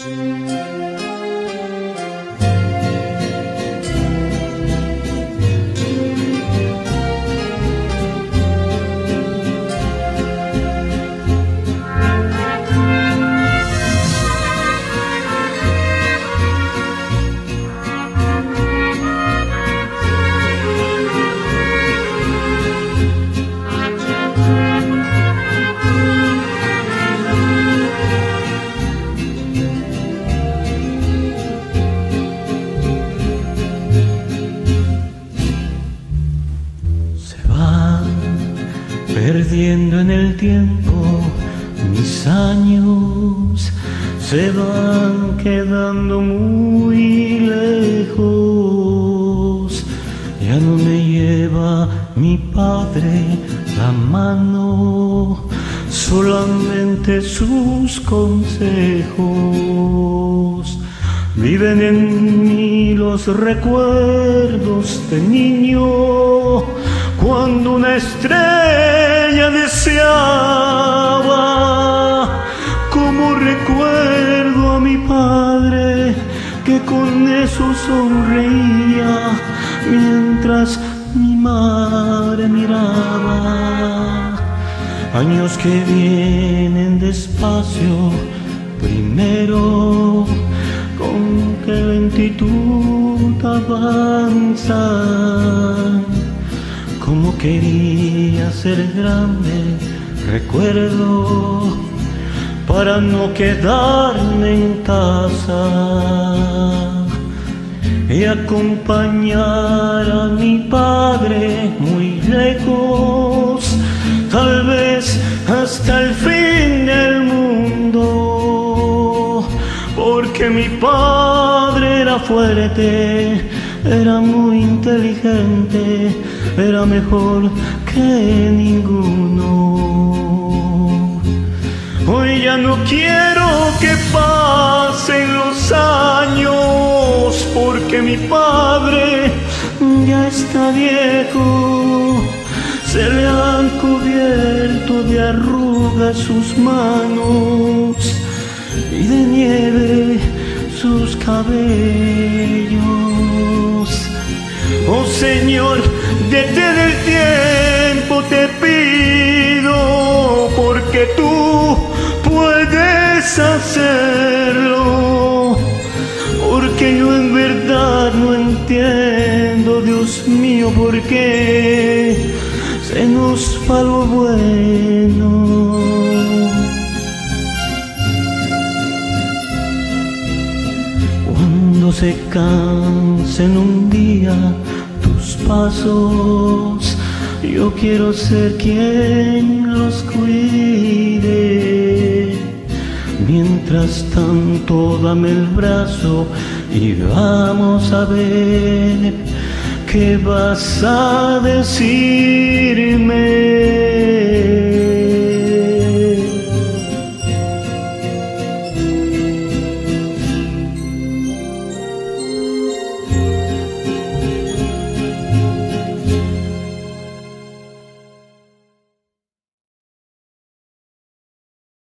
Perdiendo en el tiempo mis años, se van quedando muy lejos. Ya no me lleva mi padre la mano, solamente sus consejos. Viven en mí los recuerdos de niño, cuando una estrella deseaba. Como recuerdo a mi padre que con eso sonreía mientras mi madre miraba. Años que vienen despacio, primero con qué lentitud avanzan. Como quería ser grande, recuerdo, para no quedarme en casa y acompañar a mi padre muy lejos, tal vez hasta el fin del mundo, porque mi padre era fuerte, era muy inteligente, era mejor que ninguno. Hoy ya no quiero que pasen los años, porque mi padre ya está viejo. Se le han cubierto de arrugas sus manos y de nieve sus cabellos. Oh Señor, detén el tiempo, te pido, porque tú puedes hacerlo, porque yo en verdad no entiendo, Dios mío, por qué se nos va lo bueno. Cuando se cansen un día tus pasos, yo quiero ser quien los cuide. Mientras tanto dame el brazo y vamos a ver qué vas a decirme.